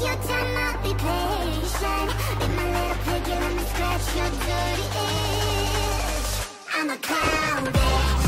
your time, I'll be patient. Be my little piggy, let me scratch your dirty itch. I'm a clown, bitch.